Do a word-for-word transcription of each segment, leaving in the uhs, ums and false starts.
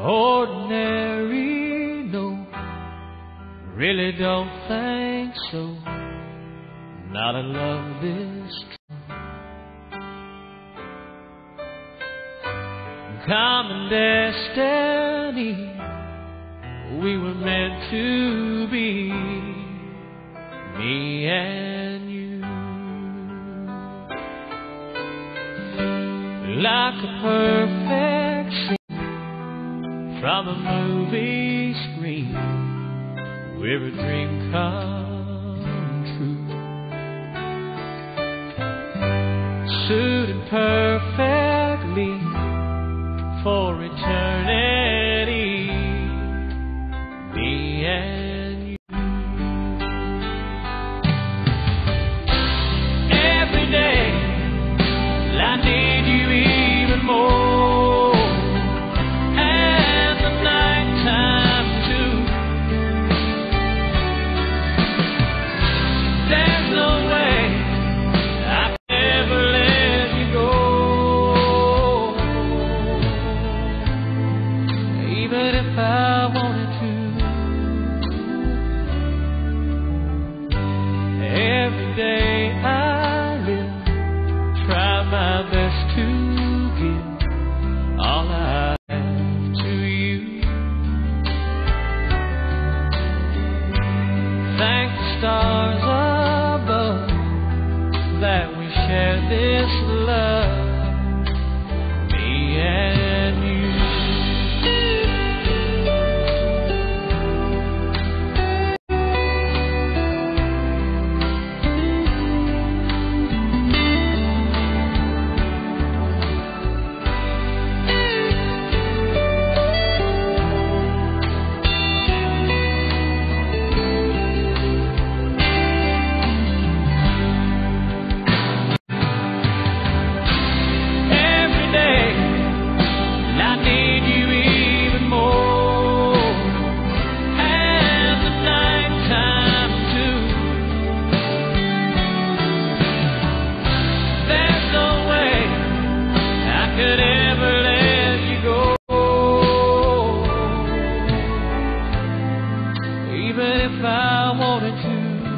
Ordinary, no, really don't think so. Not a love this true. Common destiny, we were meant to be, me and you. Like a perfect scene from a movie screen, we're a dream come true. Suited perfectly for eternity, me and you. Every day I need you even more, and the nighttime too. There's no way I can ever let you go, even if I wanted to. Every day I live, try my best to give all I have to you. Thank the stars above that we share this love, me and you. Even if I wanted to.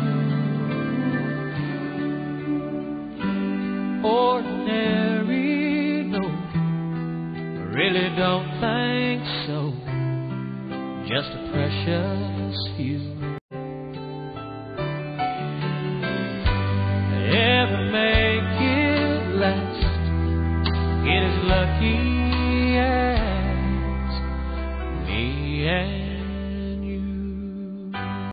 Ordinary, no, really don't think so. Just a precious few. Ever make it last, get as lucky as me and